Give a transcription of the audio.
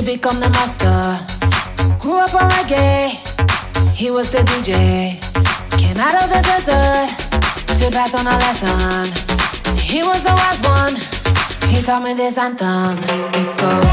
become the master. Grew up on reggae, he was the DJ. Came out of the desert to pass on a lesson. He was the wise one, he taught me this anthem. It goes